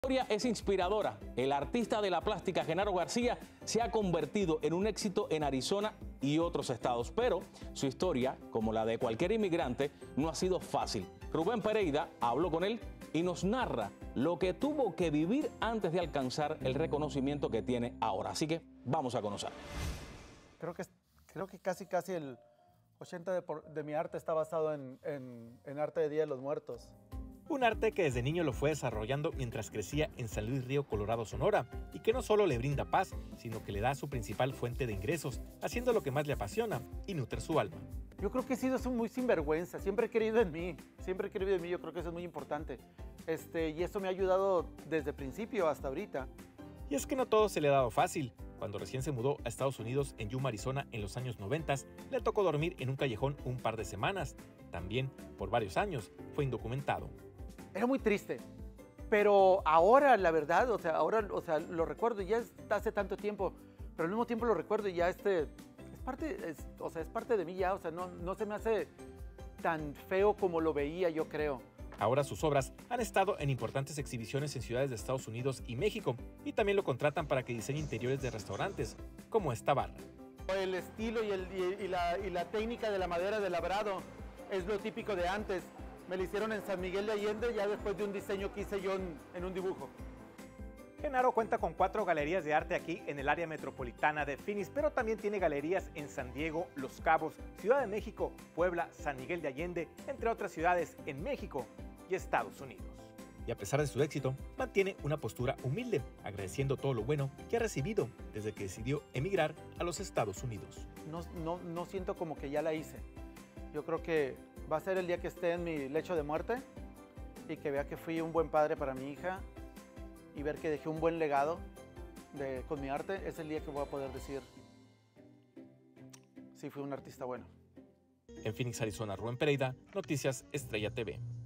La historia es inspiradora. El artista de la plástica Genaro García se ha convertido en un éxito en Arizona y otros estados, pero su historia, como la de cualquier inmigrante, no ha sido fácil. Rubén Pereira habló con él y nos narra lo que tuvo que vivir antes de alcanzar el reconocimiento que tiene ahora. Así que vamos a conocer. Creo que casi el 80% de mi arte está basado en arte de Día de los Muertos. Un arte que desde niño lo fue desarrollando mientras crecía en San Luis Río Colorado, Sonora, y que no solo le brinda paz, sino que le da su principal fuente de ingresos, haciendo lo que más le apasiona y nutre su alma. Yo creo que he sido muy sinvergüenza, siempre he creído en mí, yo creo que eso es muy importante. Y eso me ha ayudado desde el principio hasta ahorita. Y es que no todo se le ha dado fácil. Cuando recién se mudó a Estados Unidos en Yuma, Arizona, en los años 90, le tocó dormir en un callejón un par de semanas. También, por varios años, fue indocumentado. Era muy triste, pero ahora, la verdad, ahora lo recuerdo, ya hace tanto tiempo, pero al mismo tiempo lo recuerdo y ya es parte de mí ya, no se me hace tan feo como lo veía, yo creo. Ahora sus obras han estado en importantes exhibiciones en ciudades de Estados Unidos y México, y también lo contratan para que diseñe interiores de restaurantes, como esta barra. El estilo y la técnica de la madera de labrado es lo típico de antes. Me lo hicieron en San Miguel de Allende, ya después de un diseño que hice yo en un dibujo. Genaro cuenta con 4 galerías de arte aquí en el área metropolitana de Phoenix, pero también tiene galerías en San Diego, Los Cabos, Ciudad de México, Puebla, San Miguel de Allende, entre otras ciudades en México y Estados Unidos. Y a pesar de su éxito, mantiene una postura humilde, agradeciendo todo lo bueno que ha recibido desde que decidió emigrar a los Estados Unidos. No siento como que ya la hice. Yo creo que va a ser el día que esté en mi lecho de muerte y que vea que fui un buen padre para mi hija y ver que dejé un buen legado con mi arte. Es el día que voy a poder decir si fui un artista bueno. En Phoenix, Arizona, Rubén Pereira, Noticias Estrella TV.